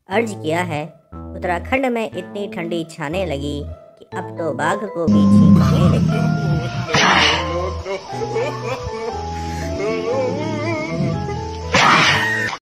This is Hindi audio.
अर्ज किया है। उत्तराखंड में इतनी ठंडी छाने लगी कि अब तो बाघ को भी छींक आने लगी।